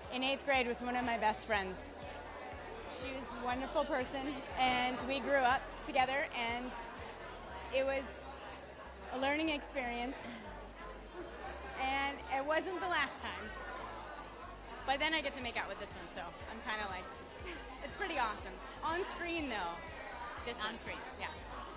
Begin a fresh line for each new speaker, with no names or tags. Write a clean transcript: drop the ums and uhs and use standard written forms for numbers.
in 8th grade with one of my best friends. She was a wonderful person, and we grew up together, and it was a learning experience, and it wasn't the last time. But then I get to make out with this one, so I'm kind of like, it's pretty awesome. On screen, though.
On screen, yeah.